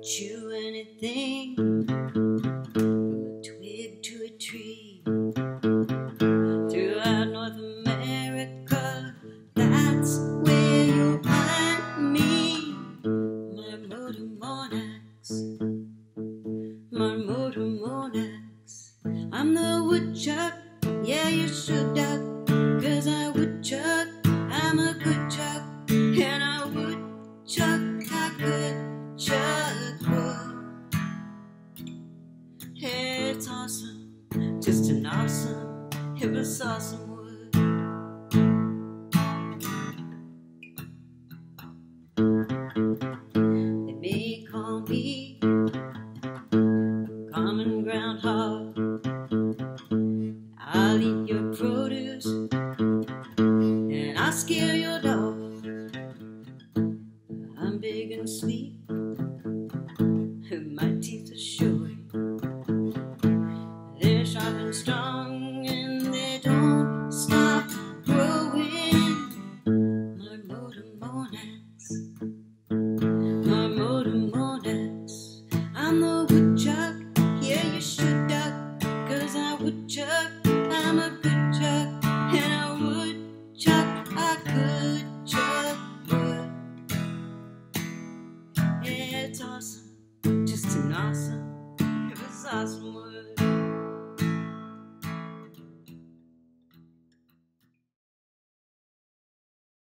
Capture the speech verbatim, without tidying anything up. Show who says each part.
Speaker 1: chew anything from a twig to a tree. Throughout North America, that's where you'll find me. Marmota Monax, Marmota Monax. I'm the woodchuck, yeah, you should duck, 'cause I woodchuck, I'm a good chuck, and I woodchuck, I could chuck wood. Hey, it's awesome, just an awesome, it was awesome wood. They may call me common groundhog. I'll eat your produce and I'll scare your dog. I'm big and sweet, my teeth are short. They're sharp and strong and they don't stop growing. Marmota Monax, Marmota Monax. I'm the woodchuck, yeah, you should duck, 'cause I woodchuck, I'm a good chuck, and I woodchuck, I could chuck wood. Yeah, it's awesome, just an awesome, it was awesome wood.